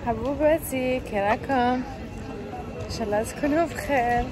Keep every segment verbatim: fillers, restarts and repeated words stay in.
حبوباتي كي راكم؟ ان شاء الله تكونوا بخير.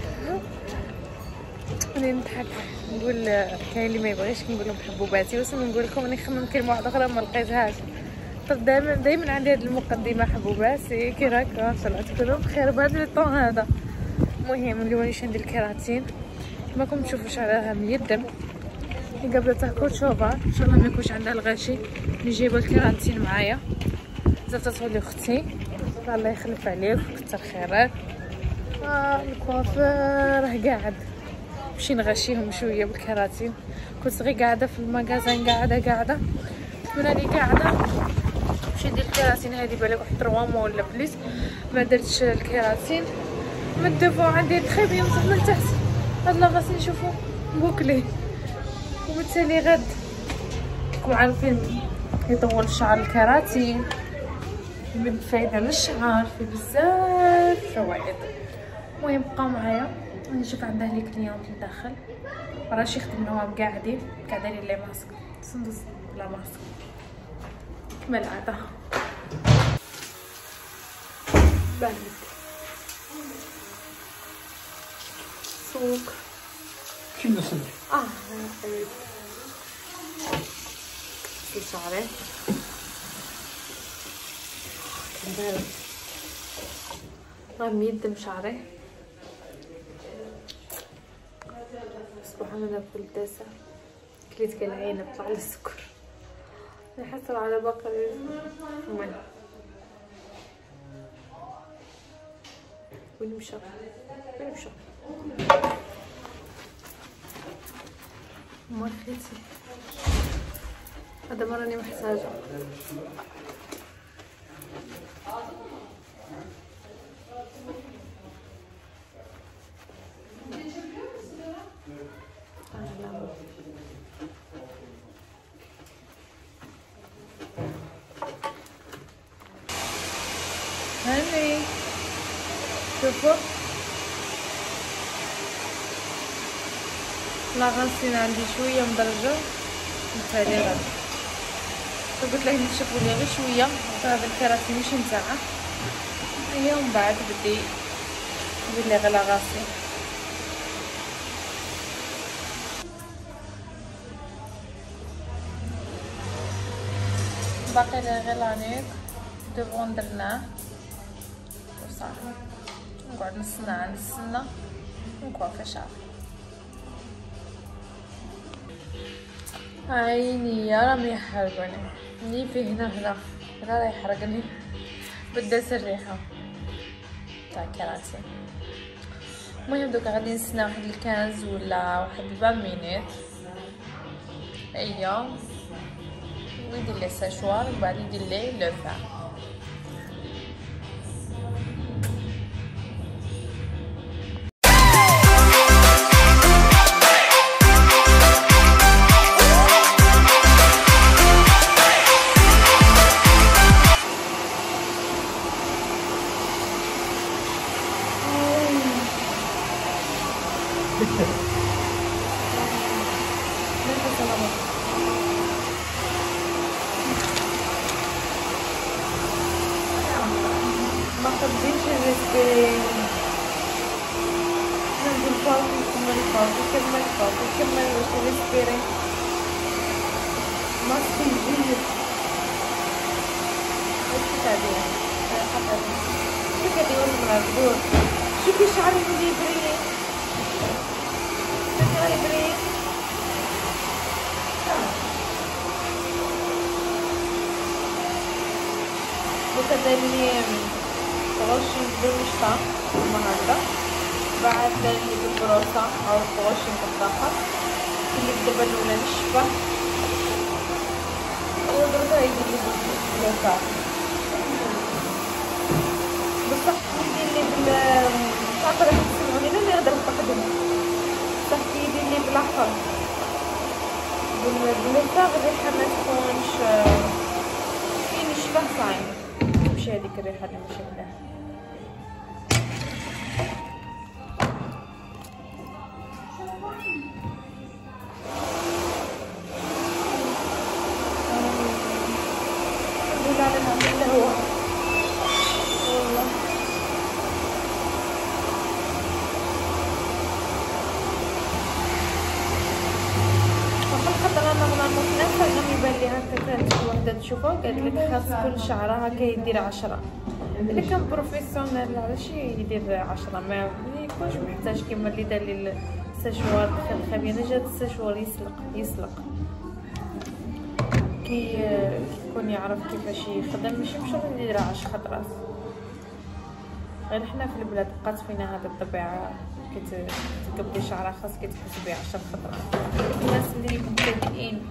راني نضحك نقول كاين اللي ما يبغيش نقول لهم حبوباتي، بس نقول لكم راني خمم كلمه واحده اخرى ما لقيتهاش. طب دائما دائما عندي هذه المقدمه حبوباتي كي راكم؟ ان شاء الله تكونوا بخير بهذا الطون هذا. المهم اليوم راني ندير الكيراتين كما راكم تشوفوا شعرها ميدم قبل تاكل شوفا. ان شاء الله ما يكونش عندها الغاشي. اللي جايبه الكيراتين معايا زرت لي اختي الله يخلف عليك وكثر خيرك. آه الكوافير راه قاعد نمشي نغشيهم شويه بالكيراتين. كنت غير قاعده في المغازان قاعده قاعده من راني قاعده نمشي ندير الكيراتين. هذه بالك واحد ثلاثة موا ولا بليس ما درتش الكيراتين. من الدفو عندي تخيب يمسح من تحت هاد لاغاسي نشوفو بوكلي وبالتالي غد راكم عارفين يطول الشعر الكيراتين من فايده للشعر في بزاف فوائد. المهم بقاو معايا نشوف عندها لي كليونط لداخل راه يخدم لهم قاعدين قاعدين لي ماسك صندوق بلا ماسك كما العاده. بارد سوق كيما سمع اه في شعري بارد راه ميدم شعري. سبحان الله كل داسة كليت كالعين طلع لي السكر نحصل على باقي المهم. وين مشى وين مشى مال خيتي هذا ما راني محتاجه. هاني شوفوا لاغاسين عندي شويه مدرجه نخلي غدا. قلت لهم تشوفوا لي غير شويه هذا الكيراتين ماشي نتاعها هي ومن بعد بدي ندير لي غير لاغاسين. باقي لي غير لانيك دبغون درناه وصافي نقعد نستنى عند السنه ونكوافي شعري. عيني يا راهم يحرقوني مني في هنا هنا هنا راه يحرقني بدات الريحه تاع الكيراتين. المهم دوكا غادي نستنى واحد الكنز ولا واحد أربعة مينيت ايوا ويدير لي ساشوار وبعد يدير لي لو فان. ما تبديش الريسبيري ننزل فوق نكمل فوق نكمل فوق نكمل واش الريسبيري ما تنجيش واش كتعديها كيف كديروا المغربور. شوفي شعري اللي يبري شعري يبري دوكا دارلي طغوشين بالمشطة النهاردة بعد دارلي بالبروسة أو طغوشين بالداخل اللي الدبا الأولى نشفة ودرجة يديرلي بالبلوكات بصح يديرلي بال متعرفة راح تسمعوني أنا اللي نقدر نستخدم بصح كيديرلي بالأحمر بالبلوكات الريحة متكونش كي نشفة صايم ماشي هذيك الريحه اللي ماشي مليحه. الحمد لله على الهوا. شوفوا قال لك خاص كل شعره هكا يدير عشرة. اذا كان بروفيسيونيل علاش يدير عشرة؟ ما يكونش محتاج كيما اللي دار لي السشوار دخل الخبينه جات السشوار يسلق يسلق كي يكون يعرف كيفاش يخدم، ماشي بشرط ندير عشر خطرات. غير حنا في البلاد بقات فينا هذه الطبيعه كي تقبلي شعرها خاص كي تحسبي عشر خطرات. الناس اللي مبتدئين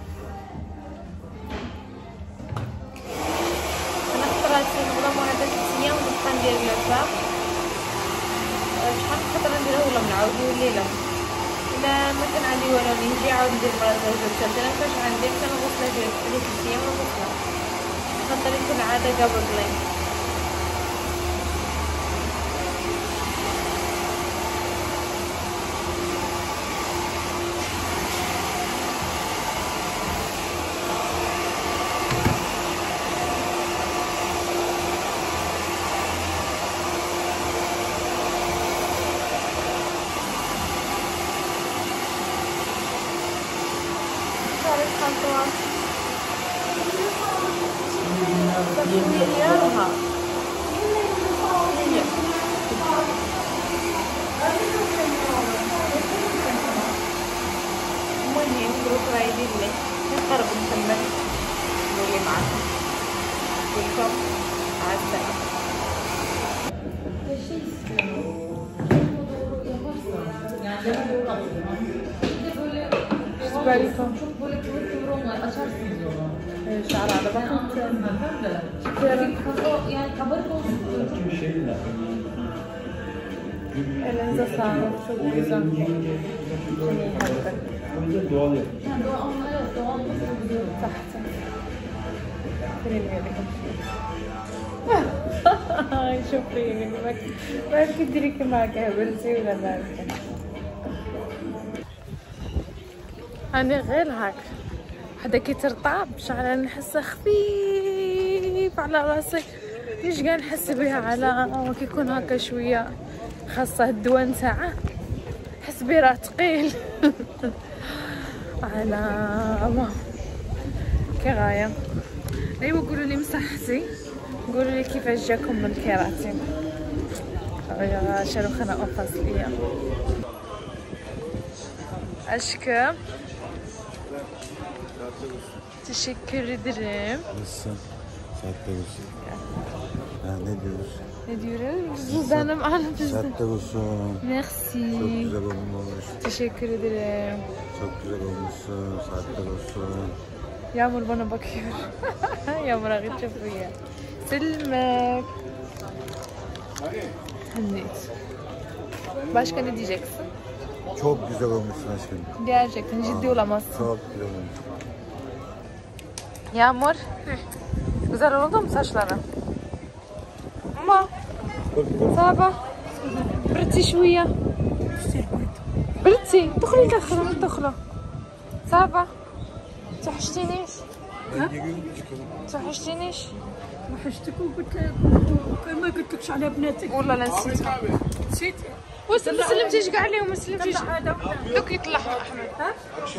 انا خطراتي نظام هذا السيام ونبقى ندير لفه شحال خطره نديرها ولا نعاودو الليله. الا ما كان عندي والو نجي عاود ندير مرة زوج ثلاثة. انا فاش عندي كان غسله ديال ثلاث ايام غسله خاطر يكون عاده قبل لي. المهم جروب رايدين لي نقرب نكمل نولي معاكم نقولكم مع السلامة. بالكم شعر على بقى Elinize sağlık, çok güzel. تحت شوفي ما تدري كما قابلتي ولا لا. أنا غير هاك حدا كي ترطب شعرها نحسها خفيف على راسي، مش قاعد نحس بها على كي يكون هكا شويه خاصه الدواء نتاعه نحس بيه راه ثقيل على كي غايه. ايوا قولوا لي مصحتي، قولوا لي كيفاش جاكم من الكيراتين. يا شاروخ انا اوفاس ليا اشكى teşekkür ederim. Nasılsın? Saatte olsun. Ha, ne diyoruz? Ne diyoruz? Cüzdanım alın cüzdan. Saatte olsun. Merci. Çok güzel olmuş. Teşekkür ederim. Çok güzel olmuşsun. Saatte olsun. Yağmur bana bakıyor. Yağmur ağır çapıyor. Selmek. Hannit. Başka ne diyeceksin? Çok güzel olmuşsun aşkım. Gerçekten ciddi olamazsın. Çok güzel olmuş. Yağmur. Güzel oldu mu saçların? Ama صعبة بردتي شوية بردتي دخلي دخلي دخلي صعبة توحشتينيش توحشتينيش وحشتك وقلت ما قلتلكش على بناتك والله لا نسيت نسيت وسلم ما سلمتيش كاع عليهم ما سلمتيش دوك يطلع احمد ها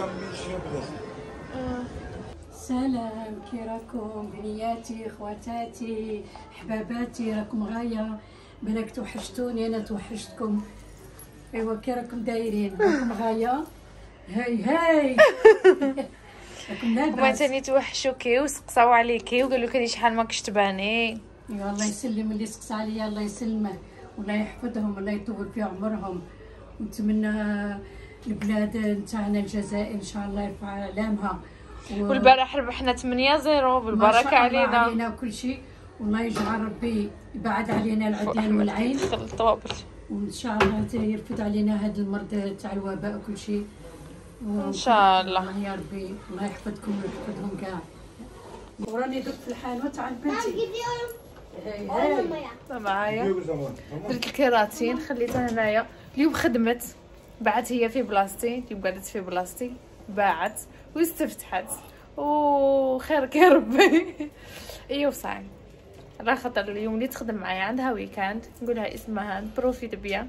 سلام كي راكم بنياتي خواتاتي حباباتي راكم غايه بالك توحشتوني انا توحشتكم. ايوا كي راكم دايرين راكم غايه هاي هاي راكم لاباس. هما تاني توحشوكي وسقساو عليكي وقالوا لك شحال ماكش تباني. ايوا الله يسلم اللي سقس عليا الله يسلمه والله يحفظهم والله يطول في عمرهم. ونتمنى البلاد نتاعنا الجزائر ان شاء الله يرفع علامها. والبارح ربحنا ثمانية صفر بالبركه علينا علينا كل شيء والله يجعل ربي يبعد علينا العديان والعين وان شاء الله يرفد علينا هذا المرض تاع الوباء وكل شيء ان شاء الله يا ربي الله يحفظكم ويحفظهم كاع. وراني درت في الحانوت تاع بنتي هاي هاي معايا درت الكيراتين خليتها هنايا اليوم خدمت بعت هي في بلاصتي اليوم قعدت في بلاصتي باعت واستفتحت وخيرك يا ربي. ايوا صاي على خاطر اليوم اللي تخدم معايا عندها ويكاند نقولها اسمها بروفيت بيا.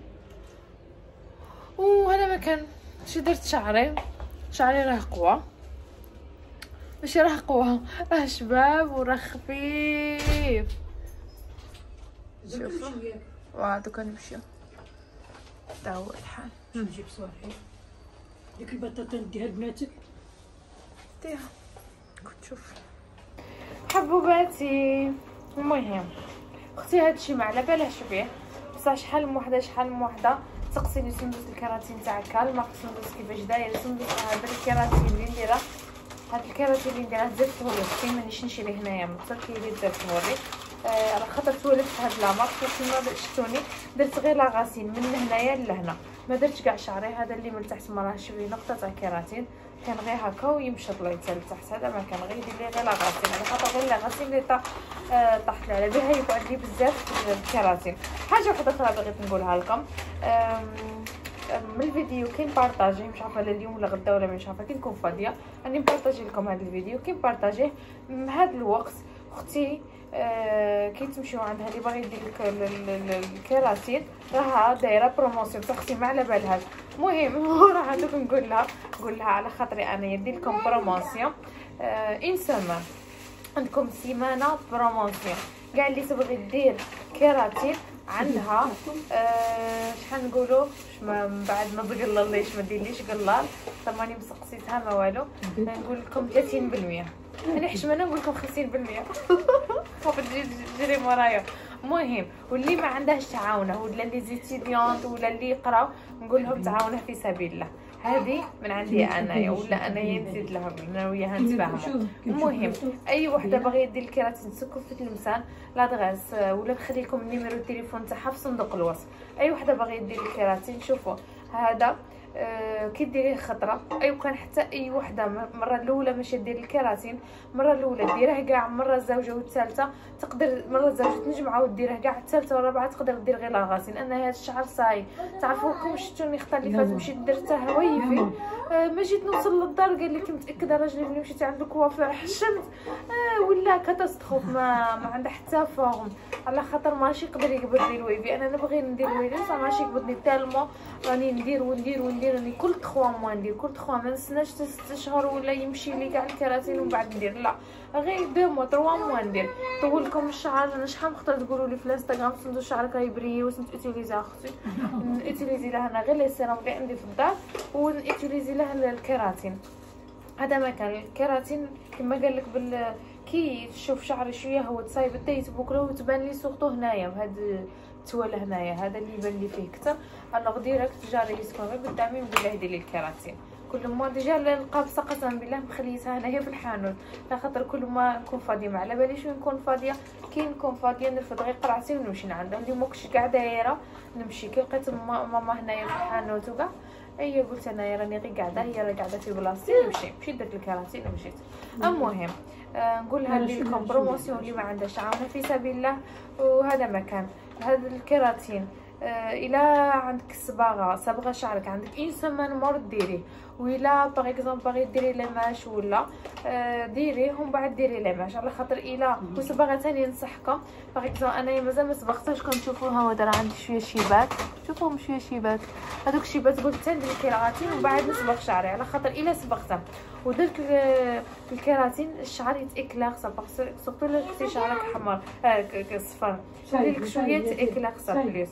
وهذا ما كان شي درت شعري شعري راه قوى ماشي راه قوة، راه شباب وراه خفيف. شوفوا واه دوكا نمشيو تا هو الحال. نجيب صالحي ديك البطاطا نديها لبناتك ديها كنت شوف حبوباتي. المهم اختي هادشي ما على بالهاش بيه، بصح شحال من وحده شحال من وحده تسقسيني سندوس الكراتين تاع كالما سندوس كيفاش داير سندوس هذا الكراتين اللي نديرها. هاد الكراتين اللي نديرها زرتهولي اختي مانيش نشري هنايا من تركيا اللي درتهولي آه على خاطر تولفت هاد لامارك كيما شفتوني درت غير لاغاسين من هنايا لهنا ما درتش كاع شعري. هذا اللي من تحت ما راهش فيه نقطه تاع كيراتين كان غير هكا ويمشط لي حتى لتحت. هذا ما كان غير يدير لي غير لاغاسين على خاطر غير لاغاسين اللي طاح آه طاحت لي على بها يقعد لي بزاف الكيراتين. حاجه وحده اخرى بغيت نقولها لكم من الفيديو كي نبارطاجيه مش عارفه لا اليوم ولا غدا ولا مش عارفه كي نكون فاضيه اني نبارطاجي لكم هذا الفيديو. كي نبارطاجيه هذا الوقت اختي آه كي تمشيو عندها اللي باغي يدير لك الكيراتين راها دايره بروموسيون بصح اختي ما على بالهاش. المهم راح دوك نقول لها نقول لها على خاطري انا يدير لكم بروموسيون آه ان سيمان عندكم سيمانه بروموسيون كاع اللي تبغي دير كيراتين عندها آه شحال نقولوا من بعد ما تقلليش ما ديرليش قلال طب ماني مسقسيتها ما والو نقول لكم ثلاثين بالمية انا حشمانه نقول لكم خمسين بالمية خاف تجي تجري ورايا. المهم واللي ما عندهاش تعاونه ولا اللي زيتيديونت ولا اللي يقراو نقول لهم تعاونه في سبيل الله. هذه من عندي انايا ولا انايا نزيد لها انا وياها نتفاهموا. المهم اي وحده باغيه دير الكيراتين تسكر في اللمسان لادغاس ولا نخلي لكم النيميرو التليفون تاعها في صندوق الوصف. اي وحده باغيه دير الكيراتين شوفوا هذا آه كي ديريه خطره اي وكان حتى اي وحده مره الاولى ماشي دير الكيراتين مره الاولى ديره كاع مره الزوجه والثالثه تقدر مره الزوجه تنجمعها وديره كاع الثالثه والرابعه تقدر دير غير لاغاسين. انا هذا الشعر صاي تعرفوكم شفتوني خطر اللي فات مشيت درته هوايفي آه ما جيت نوصل للدار قال لي كنت متاكده راجلي ملي مشيت عند الكوافير حشمت آه ولا كاتاستروف ما ما عنده حتى فورم على خاطر ماشي يقدر يقبض لي الويفي. انا نبغي ندير الويفي بصح ماشي يقبضني تالمو راني ندير وندير وندير راني كل تخوا موا ندير كل تخوا ما نستناش ست شهور ولا يمشي لي كاع الكراتين ومن بعد ندير لا غير دو موا تروا موا ندير. طول لكم الشعر انا شحال خطر تقولوا لي في الانستغرام صندوق شعرك يبري واش نتوتيليزي اختي نتوتيليزي له انا غير لي سيروم اللي عندي في الدار ونتوتيليزي له الكراتين. هذا ما كان الكراتين كما قال لك بال كي تشوف شعري شويه هو تصايب التيت بوكله وتبان لي سورتو هنايا بهاد التوال هنايا هذا اللي يبان لي فيه كثر الوغ ديريكت جاري يسكن غير قدامي نقول له ديري الكراتين. كل ما ديجا القابصه قسما بالله مخليتها هنايا في الحانوت خاطر كل ما نكون فاضيه ما على باليش وين نكون فاضيه كي نكون فاضيه نرفد غير قرعتي ونمشي لعندها. اليوم كنت قاعده دايره نمشي كي لقيت ماما هنايا في الحانوت وكاع اي قلت انا راني غير قاعده هي راه قاعده في بلاصتي نمشي مشيت درت الكراتين ومشيت. المهم آه نقول لها ندير لكم بروموسيون اللي ما عندهاش عاونه في سبيل الله. وهذا مكان هذا الكراتين آه الى عندك صباغه صبغه شعرك عندك اون سيمين مور ديريه ولا باغ اكزومبل باغي ديري ليماش ولا آه ديريه ومن بعد ديري ليماش على خاطر الى وصباغه ثاني ننصحكم باغ اكزومبل انايا مازال ما صبغتهاش كنت تشوفوها ودار عندي شويه شيبات شوفوهم شويه شيبات هذوك الشيبات قلت ندير الكيراتين ومن بعد نصبغ شعري على خاطر الى صبغتها ودرت الكيراتين الشعر يتاكلاغ صافا سورتو لو كنتي شعرك حمر آه صفر خلي لك شويه تاكلاغ صافي.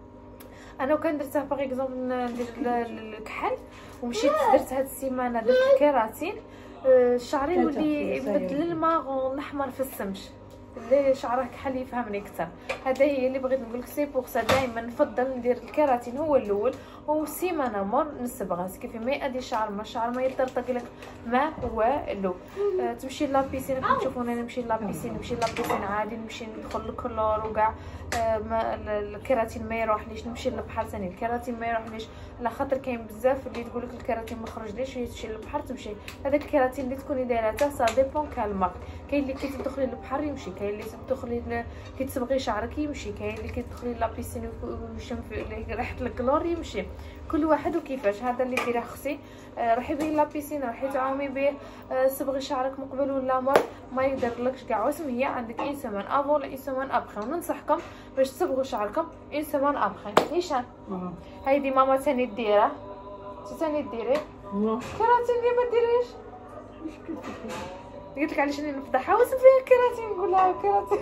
انا وكان درتها باغ اكزومبل ندير الكحل ومشيت درت هاد السيمانه درت الكيراتين شعري يولي يبدل الماغون الاحمر في السمش اللي شعرك كحل يفهمني اكثر. هذا هي اللي بغيت نقول لك سي بوغ سا دائما نفضل ندير الكيراتين هو الاول والسيمانه مور نصبغها كيف ما يأدي شعر ما شعر ما يطرطق لك ما والو. أه تمشي لابيسين كنت تشوفوني نمشي لابيسين نمشي لابيسين عادي نمشي ندخل الكلور وكاع أه ما الكيراتين ما يروحليش نمشي للبحر ثاني الكيراتين ما يروحليش على خاطر كاين بزاف اللي تقول لك الكيراتين ما خرجليش تمشي للبحر تمشي هذاك الكيراتين اللي تكوني دايرته سا ديبون كالمارك. كاين اللي كي تدخلي للبحر يمشي كاين اللي تدخلي كي تصبغي شعرك يمشي كاين اللي كي تدخلي لابيسين ويشم ريحه الكلور يمشي كل واحد وكيفاش. هذا اللي ديريه اختي آه روحي بيه لابيسين روحي تعاومي به آه صبغي شعرك مقبل ولا مر ما يديرلكش كاع واسم هي عندك اون سيمان افون ولا اون سيمان ابخي وننصحكم باش تصبغوا شعركم اون سيمان ابخي. نيشان هايدي ماما ثاني ديره انت ثاني ديري كراتين اللي ما ديريش قلت لك علاش راني نفضحها واسم فيها كيراتين، نقول لها كيراتين.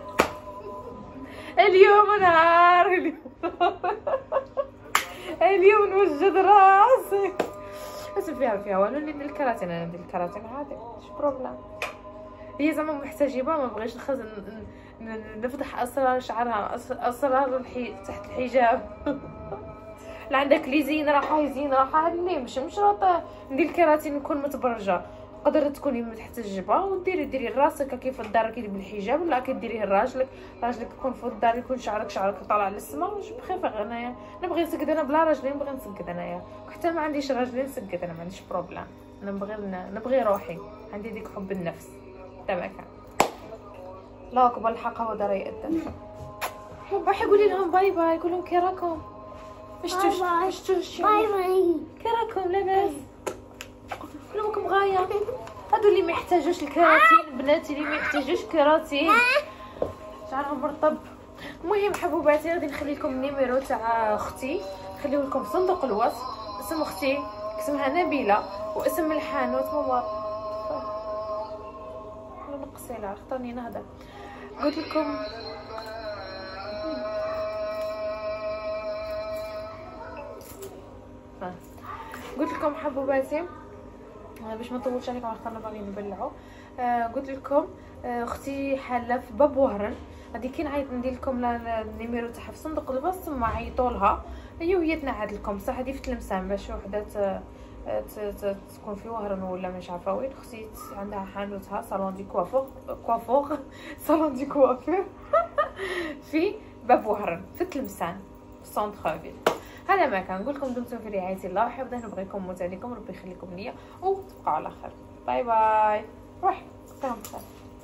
اليوم نهار اليوم اليوم نوجد راسي. اسم فيها فيها والو، ندير الكيراتين، انا ندير الكيراتين عادي، مش بروبليم. هي زعما محتجبه، ما بغيتش نخزن نفضح اسرار شعرها، اسرار الحي... تحت الحجاب. لا عندك لي زين راحه زين راحه، هاد اللي مش مش راط ندير الكيراتين نكون متبرجه. تقدر تكوني محتجبه وديري ديري راسك كيف الدار كي بالحجاب، ولا كديريه لراجلك، راجلك يكون في الدار يكون شعرك شعرك طالع للسما. واش بخير انايا نبغي نسقد، انا بلا راجلين نبغي نسقد انايا، حتى ما عنديش راجلين نسقد، انا ما عنديش بروبليم، انا نبغي نبغي روحي، عندي ديك حب النفس تبعك. لا اكبر الحق هو دار يقدم. روحي قولي لهم باي باي، قول لهم كي راكم، اش توش اش توش باي باي، كي راكم لاباس، قول لهم غايه. هادو اللي ما يحتاجوش الكراتين، بناتي اللي ما يحتاجوش كراتين، شعرهم مرطب. المهم حبوباتي غادي نخلي لكم النيميرو تاع اختي، نخليه لكم في صندوق الوصف. اسم اختي اسمها نبيله، واسم الحانوت ماما نقصي لها، خطرني نهضر. قلت لكم قلت لكم حبوباتي باش ما نطولش عليكم، اخترنا باغي نبلعوا. آه قلت لكم آه اختي حاله في باب وهران، غادي كي نعيط ندير لكم النيميرو تاعها في صندوق الوصف، ما عيطوا لها هي وهي تنعاد لكم. صح هذه في تلمسان باش وحده تكون في وهران ولا مش عارفه وين. اختي عندها حانوتها صالون دي كوافور كوافور صالون دي كوافور في باب وهران في تلمسان في سونتر فيل. هذا ما كان نقول لكم، دمتم في رعايه الله وحفظه، نبغيكم موت عليكم، ربي يخليكم ليا وتبقوا على خير. باي باي. روح سلام بخير.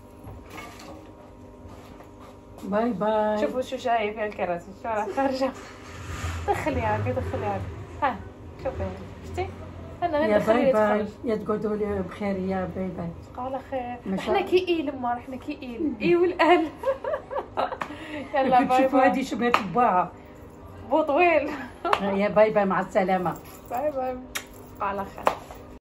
باي باي. شوفوا شو جاي في الكراسي، شو راه خارجه. دخلي هاكي دخلي هاكي، ها شوفي شفتي انا غير يا دخلي باي باي، يا تقعدوا لي بخير، يا باي باي. تبقوا على خير. حنا كيئيل ما رحنا كيئيل اي والاهل. يلا باي شوفوا باي. هذه شبهت بواها بو طويل. يا باي باي، مع السلامه. باي باي، تبقوا على خير.